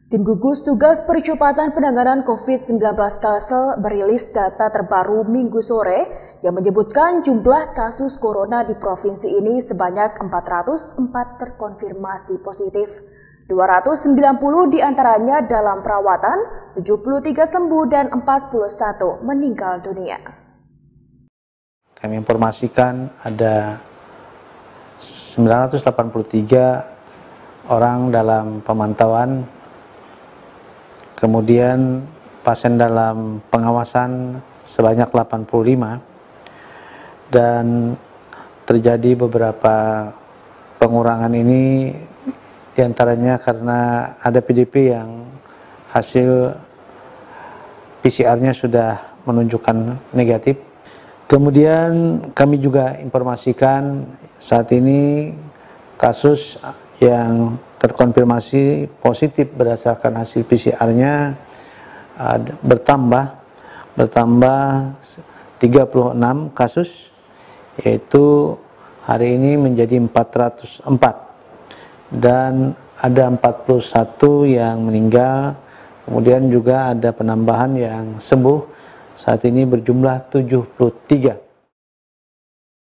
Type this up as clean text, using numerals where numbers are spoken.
Tim gugus tugas percepatan penanganan COVID-19 Kalsel merilis data terbaru Minggu sore yang menyebutkan jumlah kasus corona di provinsi ini sebanyak 404 terkonfirmasi positif. 290 diantaranya dalam perawatan, 73 sembuh dan 41 meninggal dunia. Kami informasikan ada 983 orang dalam pemantauan, kemudian pasien dalam pengawasan sebanyak 85, dan terjadi beberapa pengurangan ini diantaranya karena ada PDP yang hasil PCR-nya sudah menunjukkan negatif. Kemudian kami juga informasikan saat ini kasus yang terkonfirmasi positif berdasarkan hasil PCR-nya bertambah 36 kasus, yaitu hari ini menjadi 404, dan ada 41 yang meninggal, kemudian juga ada penambahan yang sembuh, saat ini berjumlah 73.